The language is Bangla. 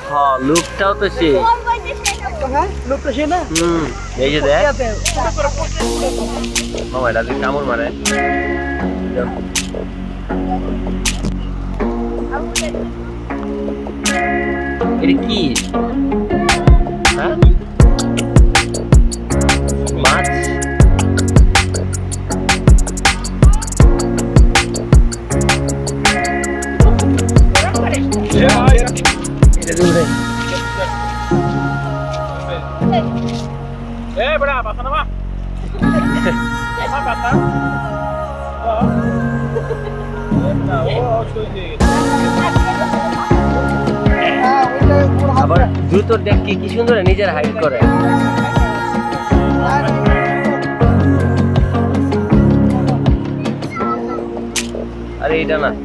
হ্যাঁ লুকটাও তো সেই লোকটা সে না এই যে দেখ মামা এটা কামড় মারে এটা কি হ্যাঁ মাছ bra, pasa nomás. Pasa. আবার দ্রুত দেখ কি সুন্দর নিজের হাইট করে আরে এটা না